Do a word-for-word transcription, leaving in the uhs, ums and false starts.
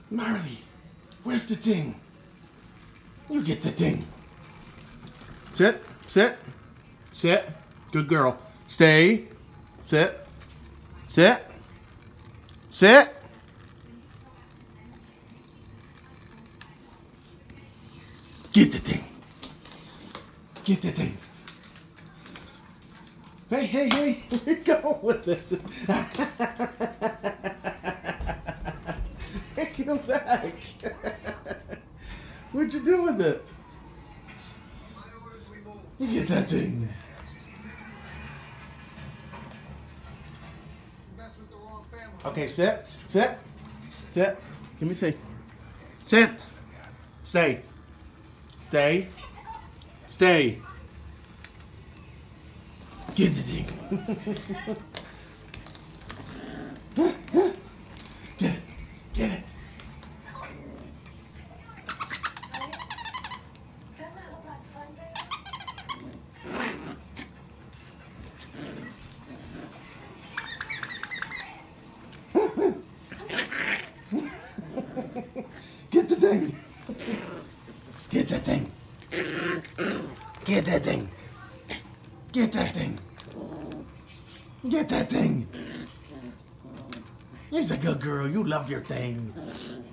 Marley, where's the thing? You get the thing. Sit, sit, sit. Good girl. Stay. Sit, sit, sit. Get the thing. Get the thing. Hey, hey, hey, where you going with it? Hey, come back. What'd you do with it? You get that thing. Okay, sit, sit, sit. Give me a see. Sit. Stay. Stay. Stay. Get the thing. Get it. Get it. Get the thing. Get that thing. Get that thing. Get that thing. Get that thing. You're a good girl. You love your thing.